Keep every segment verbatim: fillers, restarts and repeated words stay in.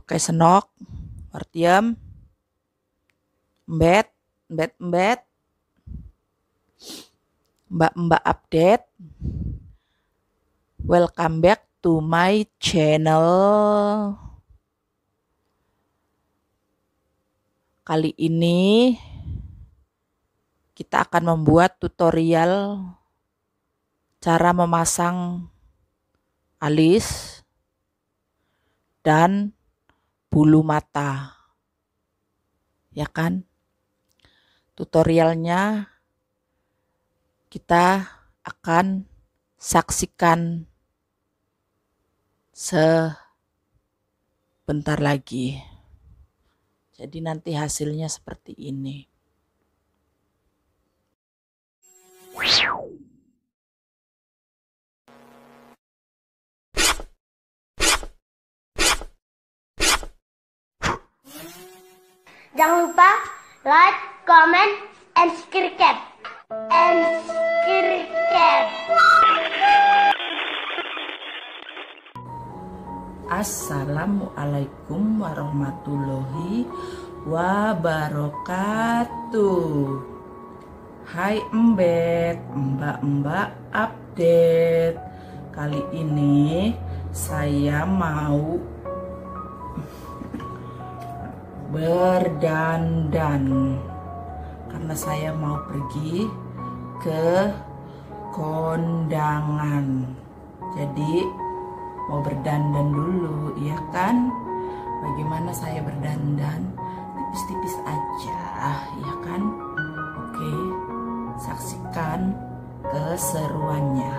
Oke, senok, artiam, embed, embed, embed, mbak-mbak update. Welcome back to my channel. Kali ini kita akan membuat tutorial cara memasang alis dan bulu mata, ya kan? Tutorialnya kita akan saksikan sebentar lagi. Jadi nanti hasilnya seperti ini. Jangan lupa like, comment, and subscribe. And subscribe. Assalamualaikum warahmatullahi wabarakatuh. Hai embed, mbak-mbak update. Kali ini saya mau berdandan karena saya mau pergi ke kondangan. Jadi mau berdandan dulu, ya kan? Bagaimana saya berdandan? Tipis-tipis aja, ya kan? Oke, saksikan keseruannya.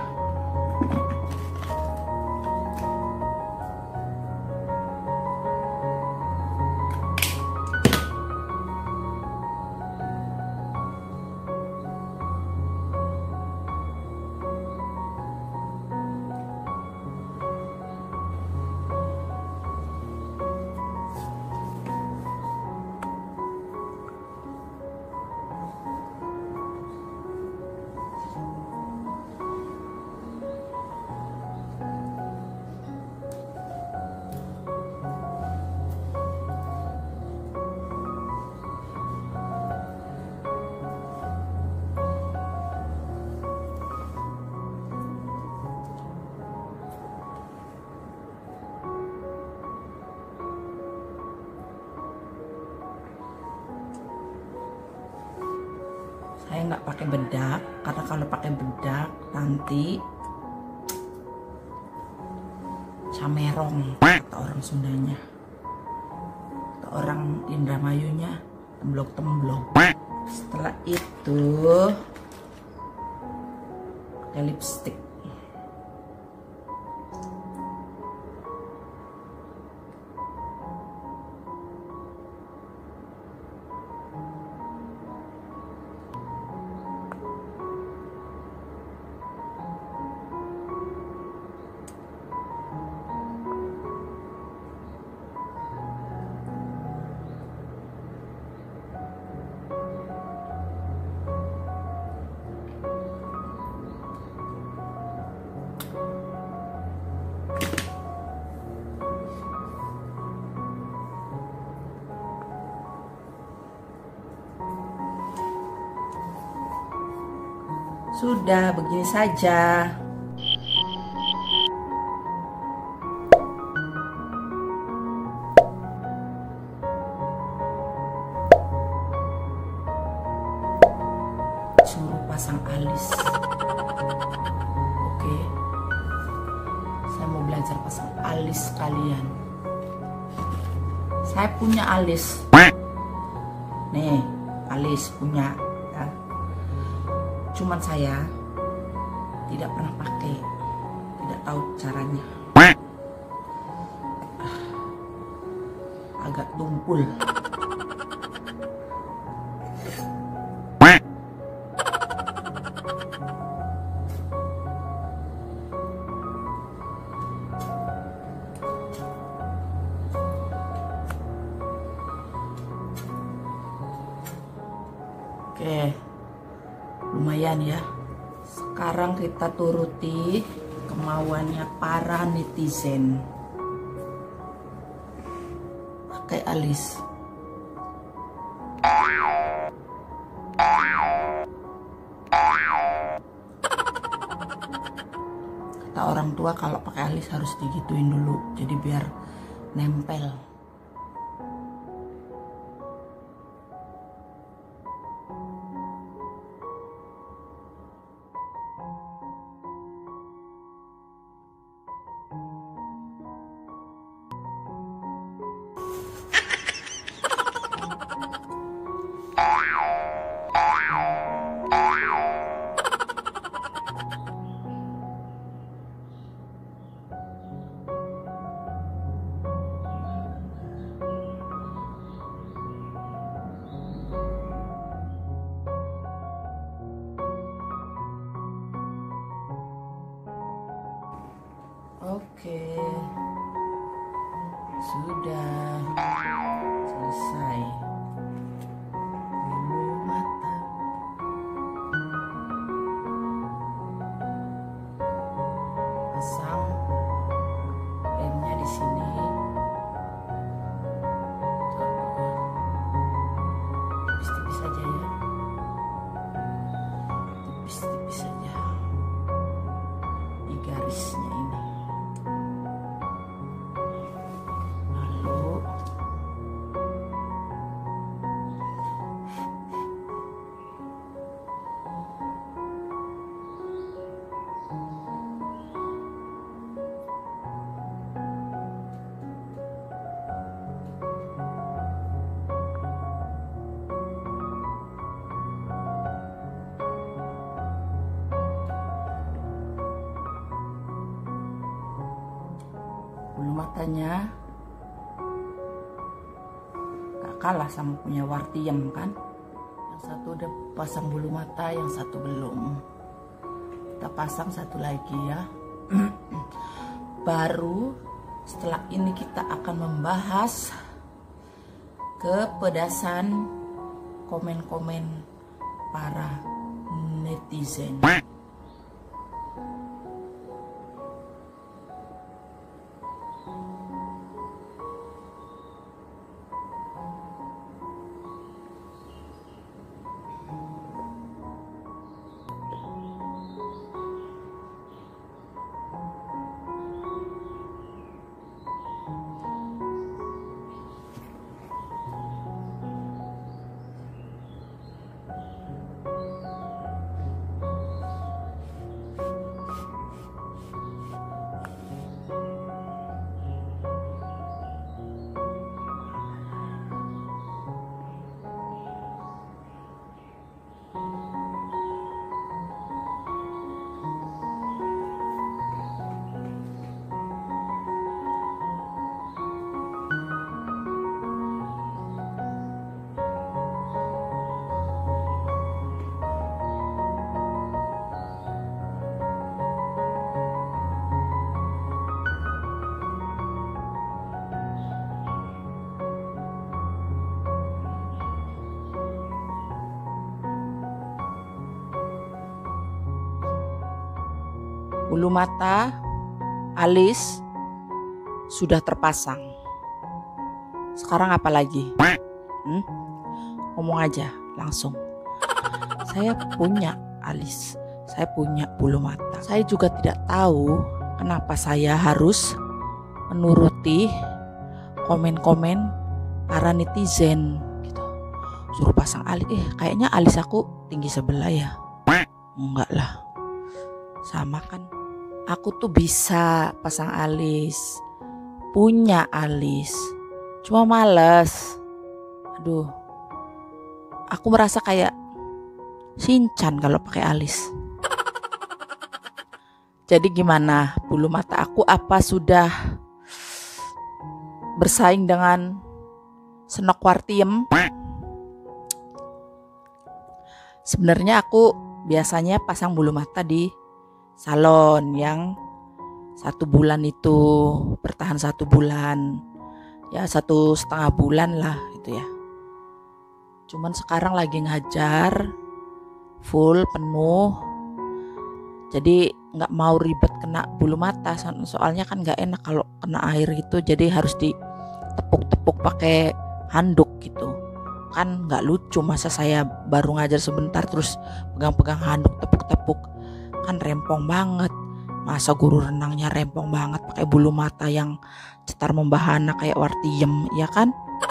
Saya nggak pakai bedak karena kalau pakai bedak nanti camerong kata orang Sundanya, kata orang Indramayunya temblok-temblok. Setelah itu pakai lipstick. Sudah, begini saja. Suruh pasang alis. Oke. Saya mau belajar pasang alis kalian. Saya punya alis. Nih, alis punya. Cuman saya tidak pernah pakai, tidak tahu caranya. Ah, agak tumpul. Oke. Lumayan ya. Sekarang kita turuti kemauannya para netizen. pakai alis. Kata orang tua kalau pakai alis harus digituin dulu, jadi biar nempel. Oke, sudah selesai. Bulu mata. Pasang lemnya di sini. Tipis-tipis saja ya. Tipis-tipis saja. Di garisnya ini. Bulu matanya gak kalah sama punya Wartiem kan. Yang satu udah pasang bulu mata, yang satu belum. Kita pasang satu lagi ya. Baru setelah ini kita akan membahas kepedasan komen-komen para netizen. Bulu mata, alis sudah terpasang. Sekarang apa lagi? Hmm? Ngomong aja langsung. Saya punya alis, saya punya bulu mata. Saya juga tidak tahu kenapa saya harus menuruti komen-komen para netizen gitu. Suruh pasang alis, eh kayaknya alis aku tinggi sebelah ya. Enggak lah, sama kan. Aku tuh bisa pasang alis, punya alis, cuma males. Aduh, aku merasa kayak Shinchan kalau pakai alis. Jadi gimana, bulu mata aku apa sudah bersaing dengan Senok Wartiem? Sebenarnya aku biasanya pasang bulu mata di salon yang satu bulan itu bertahan satu bulan, ya satu setengah bulan lah gitu ya. Cuman sekarang lagi ngajar full penuh, jadi nggak mau ribet kena bulu mata, soalnya kan nggak enak kalau kena air gitu, jadi harus di tepuk-tepuk pakai handuk gitu. Kan nggak lucu, masa saya baru ngajar sebentar terus pegang-pegang handuk tepuk-tepuk, kan rempong banget. Masa guru renangnya rempong banget pakai bulu mata yang cetar membahana kayak wartiem, ya kan?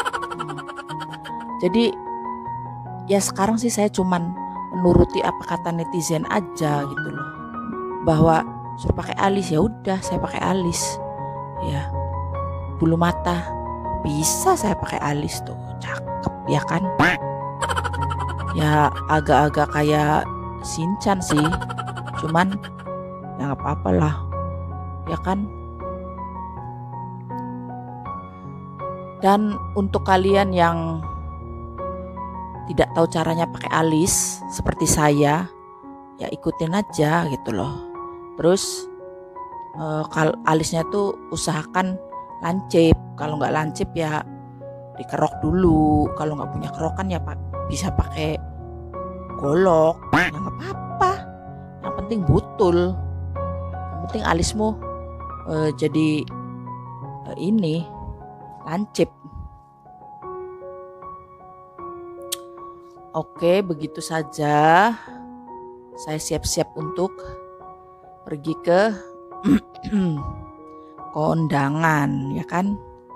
Jadi ya sekarang sih saya cuman menuruti apa kata netizen aja gitu loh, bahwa suruh pakai alis, ya udah saya pakai alis. Ya, bulu mata bisa saya pakai alis tuh, cakep ya kan? Ya agak-agak kayak Shinchan sih, cuman ya nggak apa-apa lah, ya kan? Dan untuk kalian yang tidak tahu caranya pakai alis seperti saya, ya ikutin aja gitu loh. Terus eh, kalau alisnya tuh usahakan lancip. Kalau nggak lancip ya dikerok dulu. Kalau nggak punya kerokan ya pak, bisa pakai golok. Ya nggak apa-apa. Yang penting butul. Yang penting alismu eh, jadi eh, ini lancip. Oke, begitu saja. Saya siap-siap untuk pergi ke kondangan, ya kan?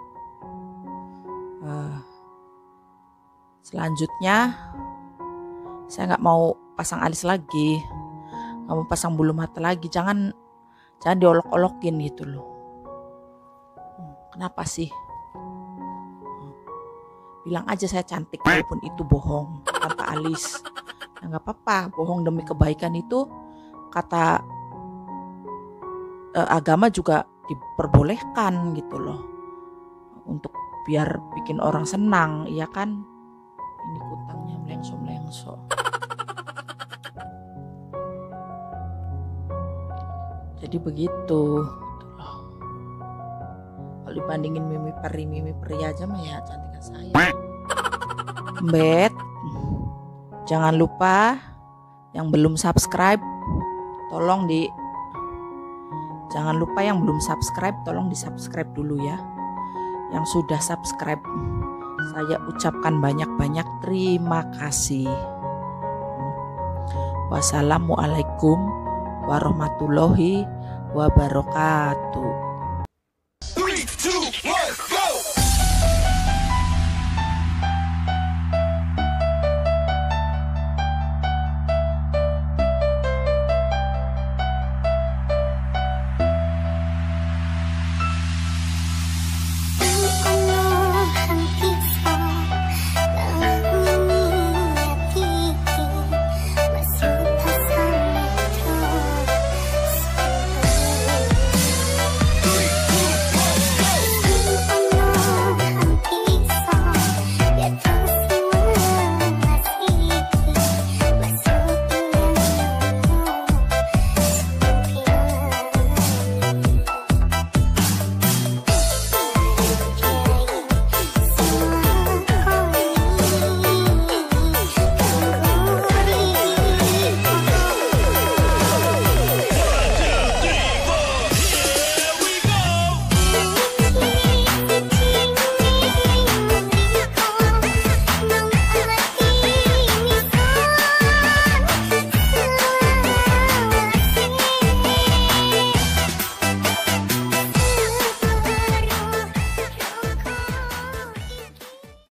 Uh, selanjutnya, saya nggak mau pasang alis lagi, nggak mau pasang bulu mata lagi. Jangan, jangan diolok-olokin gitu loh. Kenapa sih? Bilang aja saya cantik walaupun itu bohong tanpa alis. Ya nggak apa-apa, bohong demi kebaikan itu kata eh, agama juga diperbolehkan gitu loh. Untuk biar bikin orang senang, iya kan? Ini kutangnya melengso-melengso. Jadi begitu. Kalau dibandingin Mimi Peri, Mimi Peri aja mah ya cantikan saya. Bet, jangan lupa yang belum subscribe, tolong di jangan lupa yang belum subscribe, tolong di subscribe dulu ya. Yang sudah subscribe, saya ucapkan banyak-banyak terima kasih. Wassalamualaikum warahmatullahi wabarakatuh.